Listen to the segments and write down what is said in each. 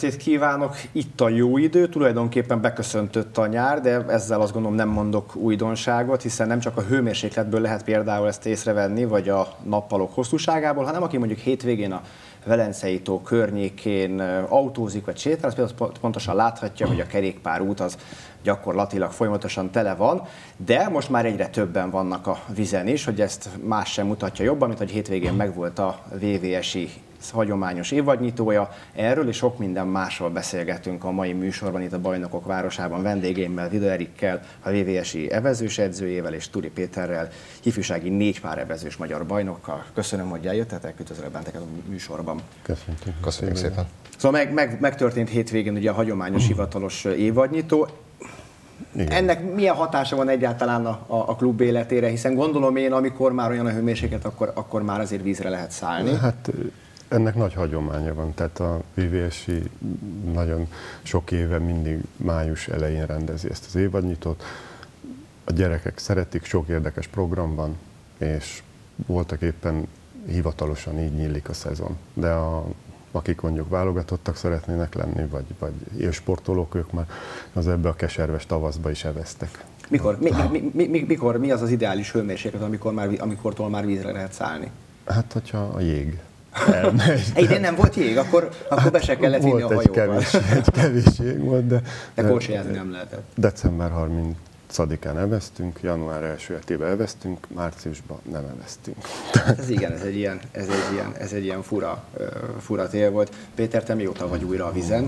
estét kívánok! Itt a jó idő, tulajdonképpen beköszöntött a nyár, de ezzel azt gondolom nem mondok újdonságot, hiszen nem csak a hőmérsékletből lehet például ezt észrevenni, vagy a nappalok hosszúságából, hanem aki mondjuk hétvégén a Velencei tó környékén autózik vagy sétál, az például pontosan láthatja, hogy a kerékpárút az gyakorlatilag folyamatosan tele van, de most már egyre többen vannak a vizen is, hogy ezt más sem mutatja jobban, mint hogy hétvégén megvolt a VVS-i hagyományos évadnyitója. Erről és sok minden másról beszélgetünk a mai műsorban itt a Bajnokok városában vendégeimmel, Vida Erikkel, a VVS-i evezős edzőjével és Turi Péterrel, ifjúsági 4 pár evezős magyar bajnokkal. Köszönöm, hogy eljöttetek, üdvözlök benneteket a műsorban. Köszönjük szépen. Szóval megtörtént hétvégén ugye a hagyományos hivatalos évadnyitó. Igen. Ennek milyen hatása van egyáltalán a klub életére, hiszen gondolom én, amikor már olyan a hőmérséklet, akkor már azért vízre lehet szállni. Hát ennek nagy hagyománya van, tehát a VVS-i nagyon sok éve mindig május elején rendezi ezt az évadnyitót. A gyerekek szeretik, sok érdekes program van, és voltak éppen hivatalosan így nyílik a szezon. De akik mondjuk válogatottak szeretnének lenni, vagy élsportolók, ők már az ebbe a keserves tavaszba is eveztek. Mikor mi az az ideális hőmérséklet, amikortól már vízre lehet szállni? Hát, hogyha a jég elmegy. Idén nem volt jég, akkor be se kellett vinni a hajóval. Egy kevés jég volt, de korcsolyázni nem lehetett. December 30-án eveztünk, január első hetében eveztünk, márciusban nem eveztünk. Ez igen, ez egy ilyen fura tél volt. Péter, te mióta vagy újra a vízen?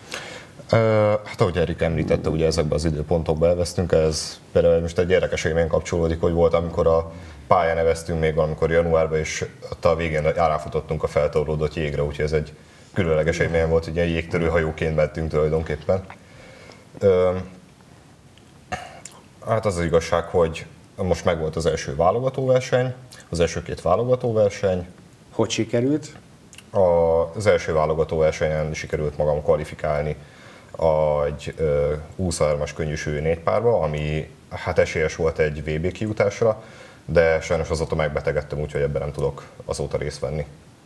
Hát ahogy Erik említette, ugye ezekben az időpontokban elvesztünk, ez például most egy érdekes élmény kapcsolódik, hogy volt, amikor a pályán neveztünk még valamikor januárban, és ott a végén áránfutottunk a feltorlódott jégre, úgyhogy ez egy különleges élmény volt, ugye jégtörő hajóként mentünk tulajdonképpen. Hát az igazság, hogy most megvolt az első válogatóverseny, az első 2 válogatóverseny. Hogy sikerült? Az első válogatóversenyen sikerült magam kvalifikálni egy 23-as könnyűsülő 4 párba, ami hát esélyes volt egy VB kijutásra, de sajnos azóta megbetegedtem, úgyhogy ebben nem tudok azóta részt venni.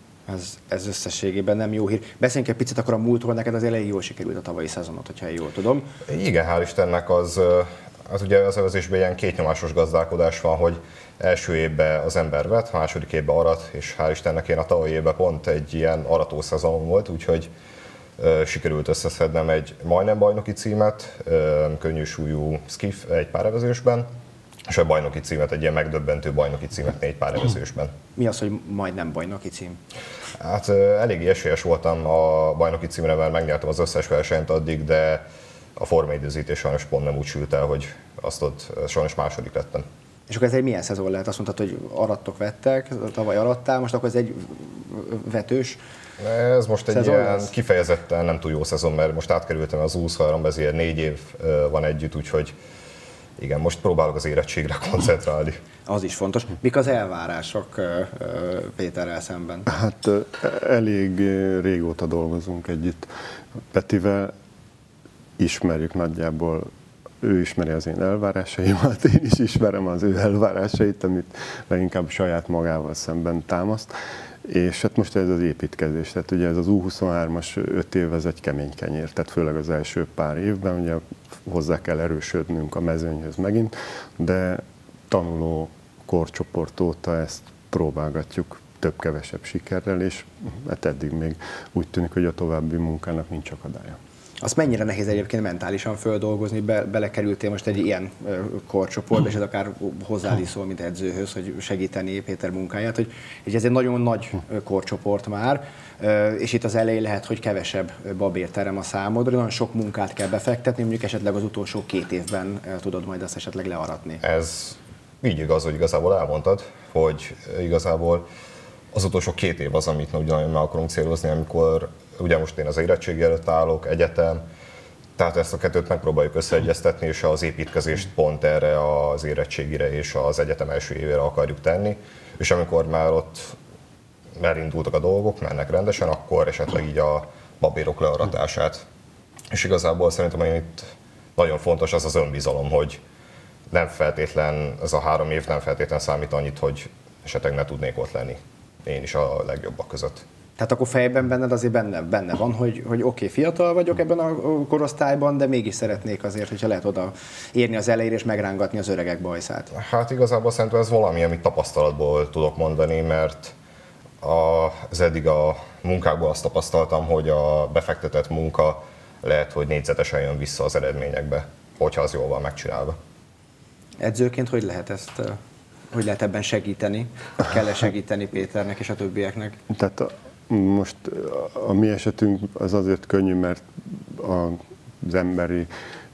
Ez összességében nem jó hír. Beszéljünk egy picit akkor a múltról, neked az elején jól sikerült a tavalyi szezonot, hogyha jól tudom. Igen, hál' Istennek az ugye az evezésben ilyen kétnyomásos gazdálkodás van, hogy első évben az ember vett, második évben arat, és hál' Istennek én a tavalyi évben pont egy ilyen arató szezon volt, úgyhogy sikerült összeszednem egy majdnem bajnoki címet, könnyű súlyú skiff 1 párevezésben, és a bajnoki címet, egy ilyen megdöbbentő bajnoki címet 4 párevezésben. Mi az, hogy majdnem bajnoki cím? Hát eléggé esélyes voltam a bajnoki címre, mert megnyertem az összes versenyt addig, de a formaidőzítés sajnos pont nem úgy sült el, hogy azt ott sajnos második lettem. És akkor ez egy milyen szezon lehet? Azt mondtad, hogy arattok vettek, tavaly arattál, most akkor ez egy vetős ez most egy ilyen kifejezetten nem túl jó szezon, mert most átkerültem az 23-ba, ezért 4 év van együtt, úgyhogy igen, most próbálok az érettségre koncentrálni. Az is fontos. Mik az elvárások Péterrel szemben? Hát elég régóta dolgozunk együtt. Petivel ismerjük nagyjából, ő ismeri az én elvárásaimat, én is ismerem az ő elvárásait, amit leginkább saját magával szemben támaszt. És hát most ez az építkezés, tehát ugye ez az U23-as 5 év, ez egy kemény kenyér, tehát főleg az első pár évben, ugye hozzá kell erősödnünk a mezőnyhöz megint, de tanuló korcsoport óta ezt próbálgatjuk több-kevesebb sikerrel, és hát eddig még úgy tűnik, hogy a további munkának nincs akadálya. Azt mennyire nehéz egyébként mentálisan földolgozni, belekerültél most egy ilyen korcsoportba, és ez akár hozzád is szól, mint edzőhöz, hogy segíteni Péter munkáját, hogy ez egy nagyon nagy korcsoport már, és itt az elején lehet, hogy kevesebb babérterem a számodra, nagyon sok munkát kell befektetni, mondjuk esetleg az utolsó 2 évben tudod majd azt esetleg learatni. Ez így igaz, hogy igazából elmondtad, hogy igazából az utolsó 2 év az, amit nagyon meg akarunk célozni, amikor ugye most én az érettség előtt állok, egyetem, tehát ezt a 2-t megpróbáljuk összeegyeztetni, és az építkezést pont erre az érettségire és az egyetem első évére akarjuk tenni, és amikor már ott elindultak a dolgok, mennek rendesen, akkor esetleg így a babérok learatását. És igazából szerintem, hogy itt nagyon fontos az az önbizalom, hogy nem feltétlen, ez a 3 év nem feltétlen számít annyit, hogy esetleg ne tudnék ott lenni. Én is a legjobbak között. Tehát akkor fejben benned azért benne van, hogy oké, fiatal vagyok ebben a korosztályban, de mégis szeretnék azért, hogyha lehet oda érni az elejére és megrángatni az öregek bajszát. Hát igazából szerintem ez valami, amit tapasztalatból tudok mondani, mert az eddig a munkákból azt tapasztaltam, hogy a befektetett munka lehet, hogy négyzetesen jön vissza az eredményekbe, hogyha az jól van megcsinálva. Edzőként hogy lehet ebben segíteni? Kell-e segíteni Péternek és a többieknek? Tehát most a mi esetünk az azért könnyű, mert az emberi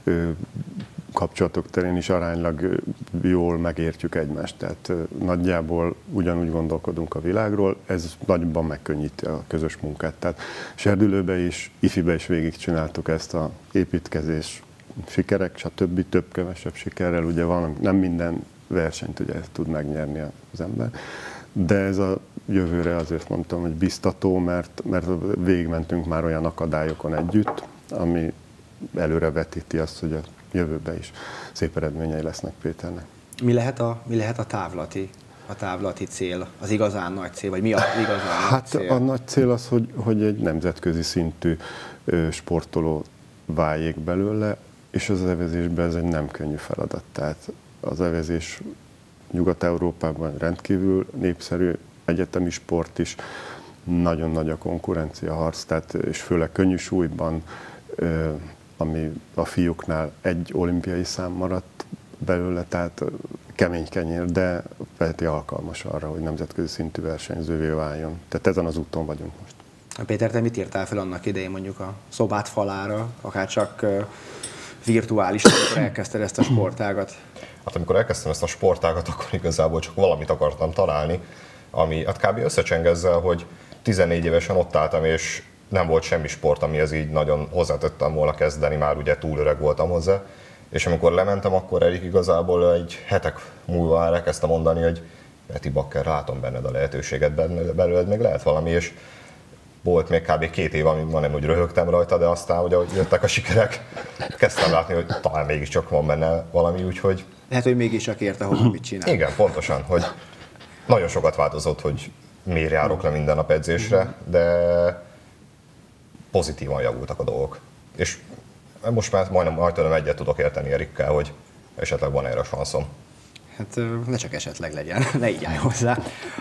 kapcsolatok terén is aránylag jól megértjük egymást. Tehát nagyjából ugyanúgy gondolkodunk a világról, ez nagyban megkönnyíti a közös munkát. Tehát Serdülőbe is, ifibe is végigcsináltuk ezt a építkezés sikerek, stb. Több-kevesebb sikerrel, ugye nem minden versenyt ugye tud megnyerni az ember. De ez a jövőre azért mondtam, hogy biztató, mert végigmentünk már olyan akadályokon együtt, ami előre vetíti azt, hogy a jövőben is szép eredményei lesznek Péternek. Mi lehet a távlati cél, az igazán nagy cél, vagy mi az igazán nagy cél? A nagy cél az, hogy egy nemzetközi szintű sportoló váljék belőle, és az evezésben ez egy nem könnyű feladat. Tehát az evezés Nyugat-Európában rendkívül népszerű, egyetemi sport is, nagyon nagy a konkurencia harc, tehát, és főleg könnyű súlyban, ami a fiúknál egy olimpiai szám maradt belőle, tehát kemény kenyér, de Peti alkalmas arra, hogy nemzetközi szintű versenyzővé váljon. Tehát ezen az úton vagyunk most. Péter, te mit írtál fel annak idején mondjuk a szobád falára, akár csak virtuálisan, amikor elkezdted ezt a sportágat? Hát amikor elkezdtem ezt a sportágat, akkor igazából csak valamit akartam találni, ami hát kb. Összecseng ezzel, hogy 14 évesen ott álltam, és nem volt semmi sport, amihez így nagyon hozzátettem volna kezdeni, már ugye túl öreg voltam hozzá. És amikor lementem, akkor Erik igazából egy hetek múlva elkezdte mondani, hogy Peti Bakker, látom benned a lehetőséget, belőled még lehet valami, és volt még kb. 2 év, amíg nem úgy röhögtem rajta, de aztán ugye, hogy jöttek a sikerek, kezdtem látni, hogy talán mégiscsak van benne valami, úgyhogy... Lehet, hogy mégiscsak érte, hogy mit csinál. Igen, pontosan, hogy nagyon sokat változott, hogy miért járok le minden nap edzésre, de pozitívan javultak a dolgok. És most már majdnem egyet tudok érteni Erikkel, hogy esetleg van erre sanszom. Hát ne csak esetleg legyen, ne így állj hozzá.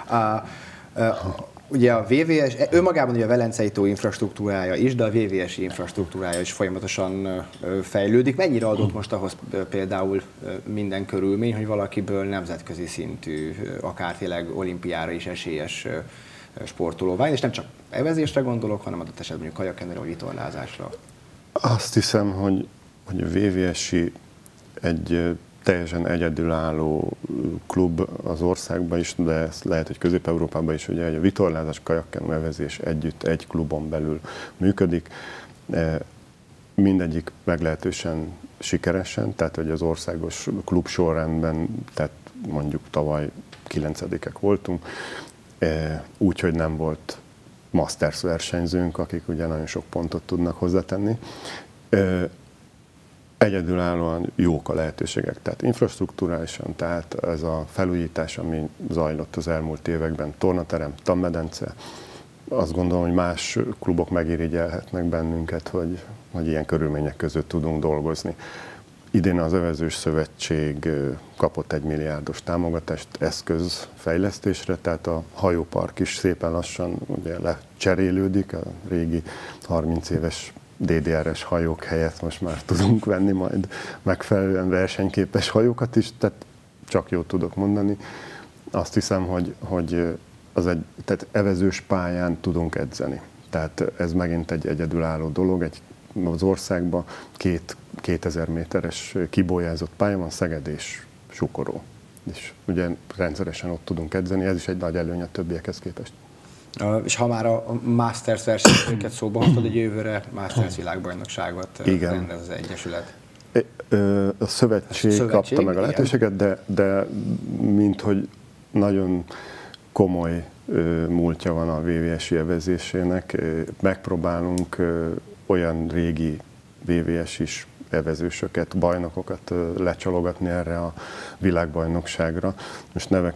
Ugye a VVS, önmagában ugye a Velencei tó infrastruktúrája is, de a VVS infrastruktúrája is folyamatosan fejlődik. Mennyire adott most ahhoz például minden körülmény, hogy valakiből nemzetközi szintű, akár tényleg olimpiára is esélyes sportoló váljon, és nem csak evezésre gondolok, hanem adott esetben mondjuk kajakkenőre vagy vitorlázásra? Azt hiszem, hogy a VVS-i egy teljesen egyedülálló klub az országban is, de ez lehet, hogy Közép-Európában is, ugye a vitorlázás, kajakkenő, evezés együtt egy klubon belül működik. Mindegyik meglehetősen sikeresen, tehát hogy az országos klub sorrendben, tehát mondjuk tavaly 9-ek voltunk, úgyhogy nem volt Masters versenyzőnk, akik ugye nagyon sok pontot tudnak hozzátenni. Egyedülállóan jók a lehetőségek, tehát infrastruktúrálisan, tehát ez a felújítás, ami zajlott az elmúlt években, tornaterem, tanmedence, azt gondolom, hogy más klubok megirigyelhetnek bennünket, hogy ilyen körülmények között tudunk dolgozni. Idén az Evezős Szövetség kapott 1 milliárdos támogatást eszközfejlesztésre, tehát a hajópark is szépen lassan ugye lecserélődik, a régi 30 éves DDR-es hajók helyett most már tudunk venni majd megfelelően versenyképes hajókat is, tehát csak jót tudok mondani. Azt hiszem, hogy tehát evezős pályán tudunk edzeni. Tehát ez megint egy egyedülálló dolog, az országban 2000 méteres kibolyázott pálya van, Szeged és Sukoró. És ugye rendszeresen ott tudunk edzeni, ez is egy nagy előny a többiekhez képest. És ha már a Masters versenyzőket szóba hoztad, egy jövőre Masters világbajnokságot rendez az Egyesület. A szövetség kapta meg a lehetőséget, de mint hogy nagyon komoly múltja van a VVS-i evezésének, megpróbálunk olyan régi VVS-is evezősöket, bajnokokat lecsalogatni erre a világbajnokságra. Most neveket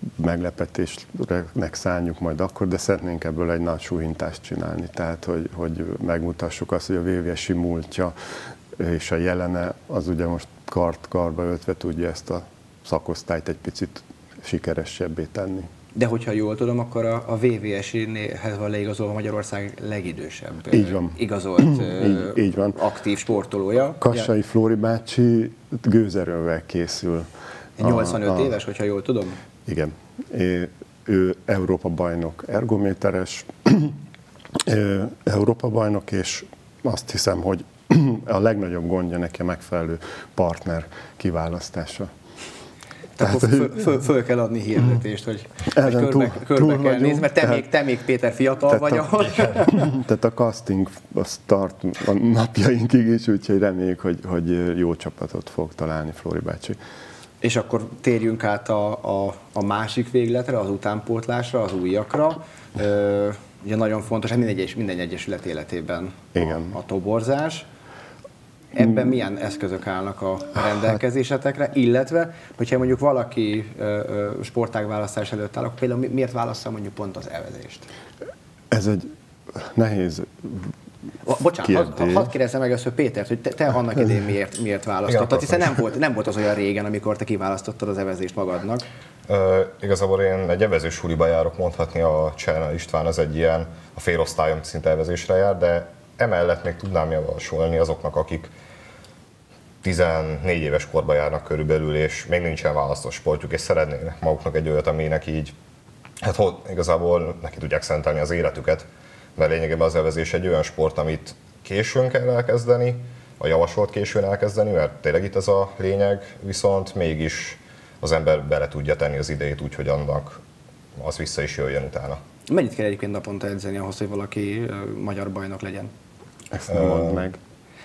meglepetésnek szánjuk majd akkor, de szeretnénk ebből egy nagy súlyhintást csinálni, tehát hogy megmutassuk azt, hogy a VVS-i múltja és a jelene az ugye most karba öltve tudja ezt a szakosztályt egy picit sikeresebbé tenni. De hogyha jól tudom, akkor a VVS-hez van leigazolva Magyarország legidősebb így van. Igazolt így van. aktív sportolója. Kassai Flóri bácsi gőzerővel készül. 85 éves, hogyha jól tudom? Igen. Ő Európa-bajnok ergométeres, Európa-bajnok, és azt hiszem, hogy a legnagyobb gondja neki a megfelelő partner kiválasztása. Tehát föl kell adni hirdetést, hogy körbe kell nézni, mert te még Péter fiatal vagy ahol. Tehát a casting az tart a napjainkig is, úgyhogy reméljük, hogy jó csapatot fog találni Flóri bácsi. És akkor térjünk át a másik végletre, az utánpótlásra, az újakra. Ugye nagyon fontos, minden egyesület életében a toborzás. Ebben milyen eszközök állnak a rendelkezésetekre, illetve, hogyha mondjuk valaki sportágválasztás előtt áll, akkor például miért válassza mondjuk pont az evezést? Ez egy nehéz Bocsánat, hadd kérdezzem meg ezt, hogy Pétert, hogy te annak idején miért választottad, hiszen nem volt az olyan régen, amikor te kiválasztottad az evezést magadnak. Igazából én egy evezős suliba járok, mondhatni a Cserna István az egy ilyen, a félosztályom szinte evezésre jár, de emellett még tudnám javasolni azoknak, akik 14 éves korban járnak körülbelül, és még nincsen választott sportjuk, és szeretnének maguknak egy olyat, aminek így, hát igazából neki tudják szentelni az életüket, mert lényegében az evezés egy olyan sport, amit későn kell elkezdeni, a javasolt későn elkezdeni, mert tényleg itt ez a lényeg, viszont mégis az ember bele tudja tenni az idejét úgy, hogy annak az vissza is jöjjön utána. Mennyit kell egyébként naponta edzeni ahhoz, hogy valaki magyar bajnok legyen? Ezt nem mondd meg.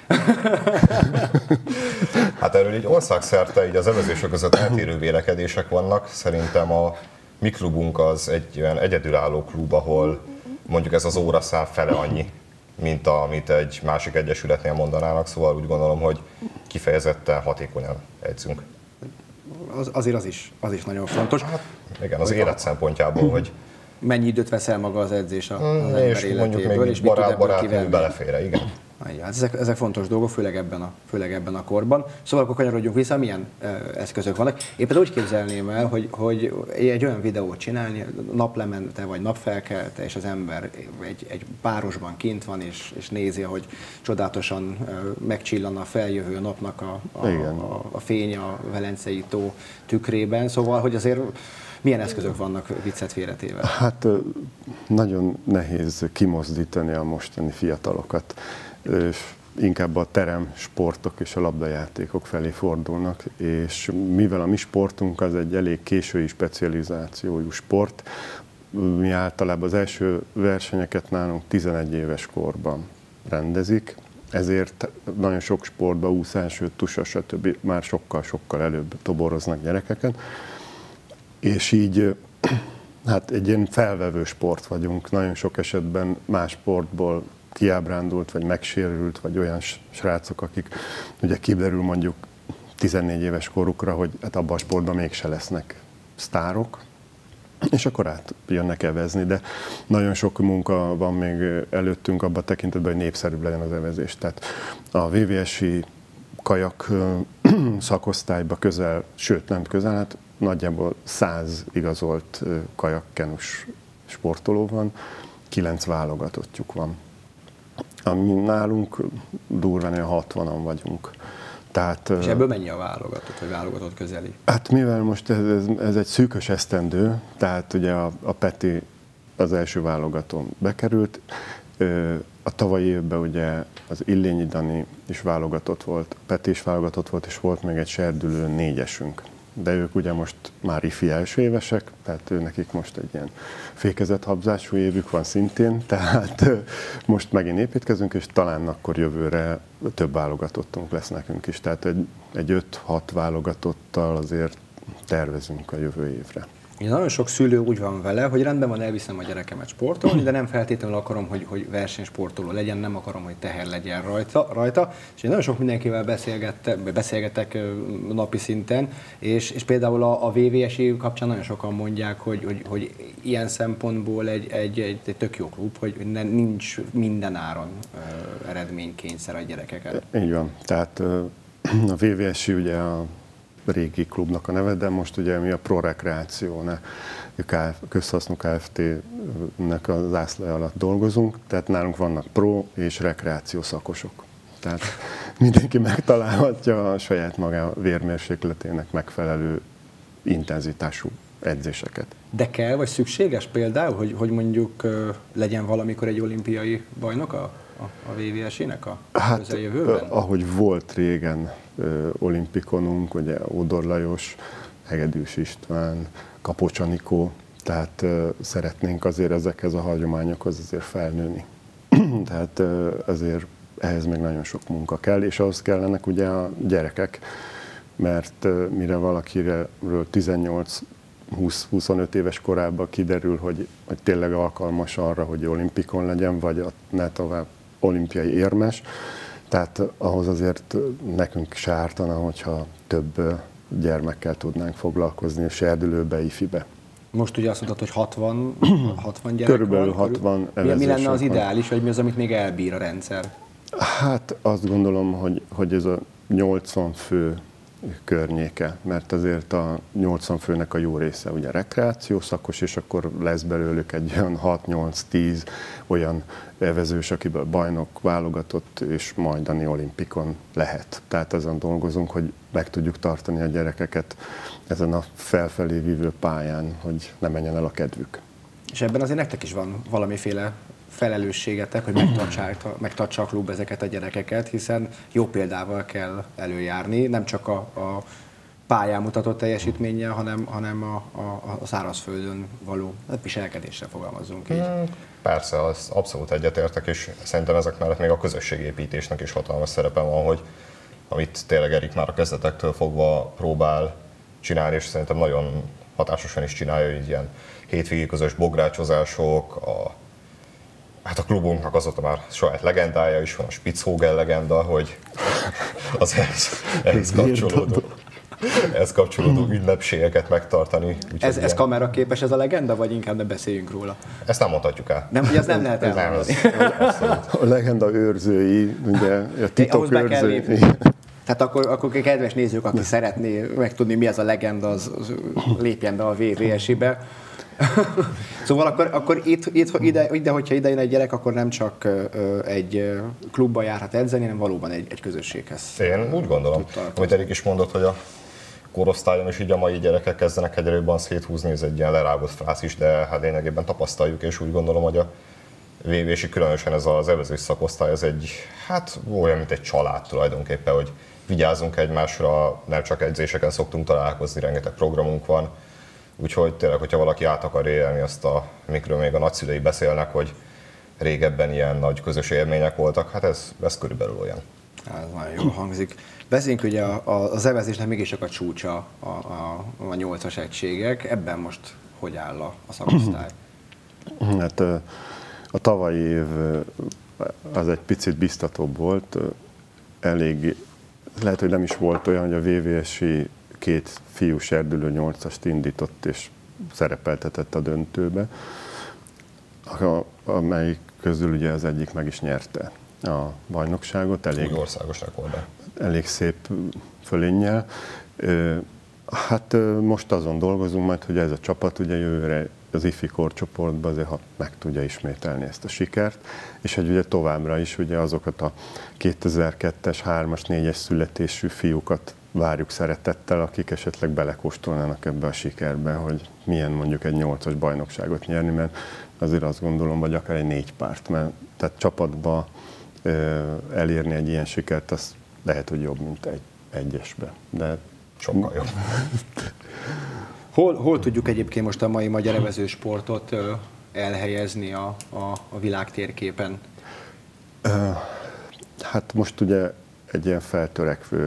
Hát erről így országszerte így az evezések között eltérő vélekedések vannak. Szerintem a mi klubunk az egy olyan egyedülálló klub, ahol mondjuk ez az óraszám fele annyi, mint amit egy másik egyesületnél mondanának, szóval úgy gondolom, hogy kifejezetten hatékonyan edzünk. Azért az is nagyon fontos. Hát, igen, az élet szempontjából, hogy mennyi időt veszel maga az edzés az ember és mondjuk még barátnő belefére, igen. Hát ezek fontos dolgok, főleg ebben a korban. Szóval akkor kanyarodjunk vissza, milyen eszközök vannak. Én például úgy képzelném el, hogy egy olyan videót csinálni, naplemente vagy napfelkelte, és az ember egy párosban kint van, és nézi, hogy csodálatosan megcsillan a feljövő napnak a fény a Velencei tó tükrében. Szóval, hogy azért milyen eszközök vannak, viccet félretéve? Hát nagyon nehéz kimozdítani a mostani fiatalokat. Inkább a teremsportok és a labdajátékok felé fordulnak, és mivel a mi sportunk az egy elég késői specializációjú sport, mi általában az első versenyeket nálunk 11 éves korban rendezik, ezért nagyon sok sportban úszás, tusa, stb. Már sokkal előbb toboroznak gyerekeket, és így hát egy ilyen felvevő sport vagyunk, nagyon sok esetben más sportból kiábrándult, vagy megsérült, vagy olyan srácok, akik ugye kiderül mondjuk 14 éves korukra, hogy hát abban a sportban mégse lesznek sztárok, és akkor átjönnek evezni, de nagyon sok munka van még előttünk abban a tekintetben, hogy népszerűbb legyen az evezés. Tehát a VVS-i kajak szakosztályba közel, sőt nem közel, hát nagyjából 100 igazolt kajakkenus sportoló van, 9 válogatottjuk van. Ami nálunk durván olyan 60-an vagyunk. Tehát, és ebből mennyi a válogatott, vagy válogatott közeli? Hát mivel most ez egy szűkös esztendő, tehát ugye a Peti az első válogatón bekerült, a tavalyi évben ugye az Illényi Dani is válogatott volt, Peti is válogatott volt, és volt még egy serdülő 4-esünk. De ők ugye most már ifi első évesek, tehát nekik most egy ilyen fékezett habzású évük van szintén, tehát most megint építkezünk, és talán akkor jövőre több válogatottunk lesz nekünk is. Tehát egy 5-6 válogatottal azért tervezünk a jövő évre. Nagyon sok szülő úgy van vele, hogy rendben van, elviszem a gyerekemet sportolni, de nem feltétlenül akarom, hogy versenysportoló legyen, nem akarom, hogy teher legyen rajta. És én nagyon sok mindenkivel beszélgetek napi szinten, és például a VVS-i kapcsán nagyon sokan mondják, hogy ilyen szempontból egy tök jó klub, hogy nincs minden áron eredménykényszer a gyerekeket. Így van. Tehát a VVS-i ugye a régi klubnak a neve, de most ugye mi a Pro Rekreáció, közhasznú Kft-nek a zászlaja alatt dolgozunk, tehát nálunk vannak pro és rekreáció szakosok. Tehát mindenki megtalálhatja a saját maga vérmérsékletének megfelelő intenzitású edzéseket. De kell, vagy szükséges például, hogy mondjuk legyen valamikor egy olimpiai bajnok a VVS-ének a közeljövőben? Ahogy volt régen olimpikonunk, ugye Ódor Lajos, Hegedűs István, Kapocs Anikó, tehát szeretnénk azért ezekhez a hagyományokhoz azért felnőni. Tehát azért ehhez még nagyon sok munka kell, és ahhoz kellenek ugye a gyerekek, mert mire valakiről 18-20-25 éves korában kiderül, hogy tényleg alkalmas arra, hogy olimpikon legyen, vagy ne tovább olimpiai érmes, tehát ahhoz azért nekünk se ártana, hogyha több gyermekkel tudnánk foglalkozni a serdülőbe, ifibe. Most ugye azt mondtad, hogy 60 gyerek Körülbelül van. 60 Mi lenne az ideális, vagy mi az, amit még elbír a rendszer? Hát azt gondolom, hogy ez a 80 fő környéke, mert azért a 80 főnek a jó része ugye rekreáció szakos, és akkor lesz belőlük egy olyan 6-8-10 olyan evezős, akiből bajnok, válogatott és majdani olimpikon lehet. Tehát azon dolgozunk, hogy meg tudjuk tartani a gyerekeket ezen a felfelé vívő pályán, hogy ne menjen el a kedvük. És ebben azért nektek is van valamiféle felelősségetek, hogy megtartsa a klub ezeket a gyerekeket, hiszen jó példával kell előjárni, nem csak a pályán mutatott teljesítménnyel, hanem a szárazföldön való viselkedéssel fogalmazzunk így. Persze, az abszolút egyetértek, és szerintem ezek mellett még a közösségépítésnek is hatalmas szerepe van, hogy amit tényleg Erik már a kezdetektől fogva próbál csinálni, és szerintem nagyon hatásosan is csinálja, hogy ilyen hétvégi közös bográcsozások, hát a klubunknak azóta már saját legendája is van, a Spitzhogel legenda, hogy az ehhez kapcsolódó ünnepségeket megtartani. Ez kameraképes ez a legenda, vagy inkább ne beszéljünk róla? Ezt nem mondhatjuk el. Nem, ugye az nem lehet elmondani. A legenda őrzői, ugye a titok őrzői. Tehát akkor kedves nézők, aki szeretné megtudni, mi ez a legenda, az lépjen be a VVS-be. Szóval akkor ide, hogyha ide jön egy gyerek, akkor nem csak egy klubba járhat edzeni, hanem valóban egy közösséghez. Én úgy gondolom, amit Erik is mondott, hogy a korosztályon is így a mai gyerekek kezdenek egyre jobban széthúzni, ez egy ilyen lerágott frász is, de hát lényegében tapasztaljuk, és úgy gondolom, hogy a VVS-i különösen ez az evezős szakosztály, ez egy, hát olyan, mint egy család tulajdonképpen, hogy vigyázunk egymásra, nem csak edzéseken szoktunk találkozni, rengeteg programunk van. Úgyhogy tényleg, hogyha valaki át akar élni azt, amikről még a nagyszülei beszélnek, hogy régebben ilyen nagy közös élmények voltak, hát ez körülbelül olyan. Ez nagyon jól hangzik. Beszéljünk ugye az evezésnek mégis csak a csúcsa a 8-as egységek. Ebben most hogy áll a szakosztály? Hát a tavalyi év az egy picit biztatóbb volt. Elég, lehet, hogy nem is volt olyan, hogy a VVS-i két fiú serdülő 8-ast indított és szerepeltetett a döntőbe, amelyik közül ugye az egyik meg is nyerte a bajnokságot. Úgy országos rekordban. Elég szép fölénnyel. Hát most azon dolgozunk majd, hogy ez a csapat ugye jövőre az IFI korcsoportban azért meg tudja ismételni ezt a sikert, és hogy ugye továbbra is ugye azokat a 2002-es, 3-as, 4-es születésű fiúkat várjuk szeretettel, akik esetleg belekóstolnának ebbe a sikerbe, hogy milyen mondjuk egy 8-as bajnokságot nyerni, mert azért azt gondolom, vagy akár egy 4 párt, mert tehát csapatba elérni egy ilyen sikert, az lehet, hogy jobb, mint egy egyesbe, de sokkal jobb. Hol tudjuk egyébként most a mai magyar evezősportot elhelyezni a világ térképen? Hát most ugye egy ilyen feltörekvő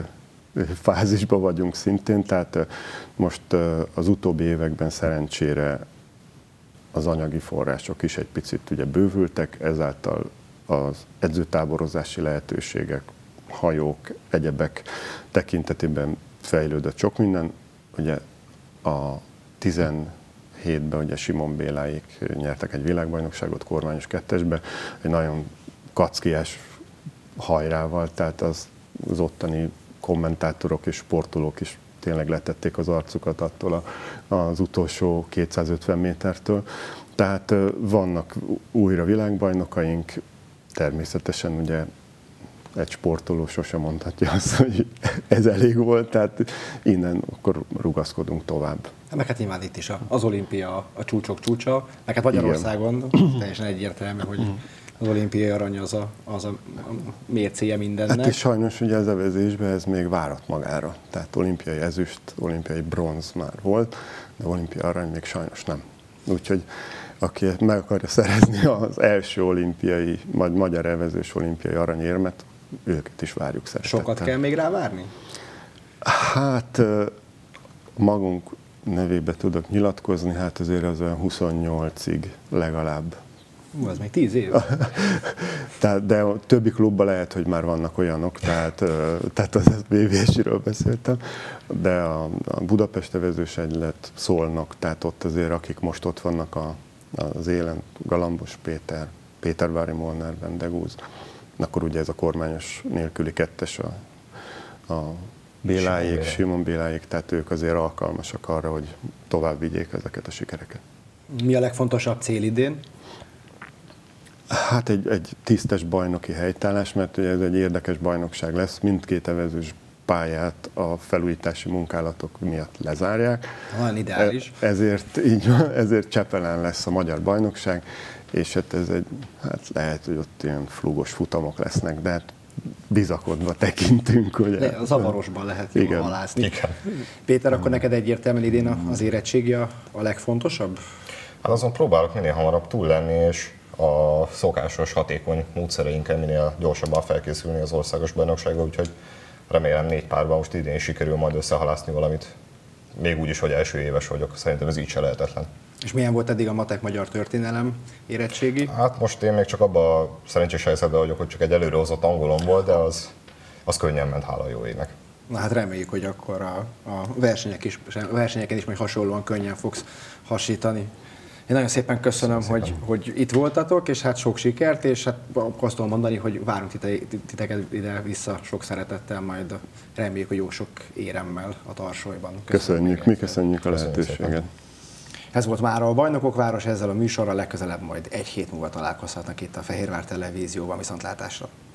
fázisban vagyunk szintén, tehát most az utóbbi években szerencsére az anyagi források is egy picit ugye bővültek, ezáltal az edzőtáborozási lehetőségek, hajók, egyebek tekintetében fejlődött sok minden. Ugye a 17-ben ugye Simon Béláék nyertek egy világbajnokságot kormányos kettesbe, egy nagyon kackiás hajrával, tehát az ottani kommentátorok és sportolók is tényleg letették az arcukat attól az utolsó 250 métertől. Tehát vannak újra világbajnokaink, természetesen ugye egy sportoló sosem mondhatja azt, hogy ez elég volt, tehát innen akkor rugaszkodunk tovább. Meg hát nyilván itt is az olimpia a csúcsok csúcsa, meg hát Magyarországon teljesen egyértelmű, hogy az olimpiai arany az a mércéje mindennek. Hát és sajnos ugye az evezésben ez még várat magára. Tehát olimpiai ezüst, olimpiai bronz már volt, de olimpiai arany még sajnos nem. Úgyhogy aki meg akarja szerezni az első olimpiai, vagy magyar evezős olimpiai aranyérmet, őket is várjuk szeretettel. Sokat kell még rá várni? Hát magunk nevébe tudok nyilatkozni, hát azért az olyan 28-ig legalább. Az még 10 év. De a többi klubban lehet, hogy már vannak olyanok, tehát az VVS-ről beszéltem, de a Budapest evezős egylet, Szolnok, tehát ott azért akik most ott vannak az élen, Galambos Péter, Pétervári Molnár, Vendegúz, akkor ugye ez a kormányos nélküli kettes a Béláék, Simon Béláék, tehát ők azért alkalmasak arra, hogy tovább vigyék ezeket a sikereket. Mi a legfontosabb cél idén? Hát egy tisztes bajnoki helytállás, mert ugye ez egy érdekes bajnokság lesz, mindkét evezős pályát a felújítási munkálatok miatt lezárják. Olyan ideális. Ezért Csepelen lesz a magyar bajnokság, és hát lehet, hogy ott ilyen flugos futamok lesznek, de hát bizakodva tekintünk. Ugye? A zavarosban lehet jól halászni. Igen. Péter, akkor neked egyértelműen idén az érettségi a legfontosabb? Hát azon próbálok minél hamarabb túl lenni, és a szokásos hatékony módszereinkkel minél gyorsabban felkészülni az országos bajnokságra, úgyhogy remélem 4 párban most idén is sikerül majd összehalászni valamit. Még úgy is, hogy első éves vagyok, szerintem ez így se lehetetlen. És milyen volt eddig a matek magyar történelem érettségi? Hát most én még csak abban a szerencsés helyzetben vagyok, hogy csak egy előrehozott angolom volt, de az könnyen ment, hála jó égnek. Na hát reméljük, hogy akkor a versenyeken is majd hasonlóan könnyen fogsz hasítani. Én nagyon szépen köszönöm, hogy itt voltatok, és hát sok sikert, és hát azt tudom mondani, hogy várunk titeket ide vissza sok szeretettel, majd reméljük, hogy jó sok éremmel a Tarsolyban. Köszönjük, mi köszönjük a lehetőséget. Ez volt már a Bajnokok Város, ezzel a műsorral legközelebb majd 1 hét múlva találkozhatnak itt a Fehérvár Televízióban, viszontlátásra.